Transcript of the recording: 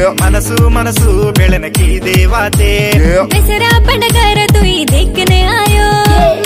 मनसू मनसू बेळनकी देवाते दसरा पंडगर तू देखने आयो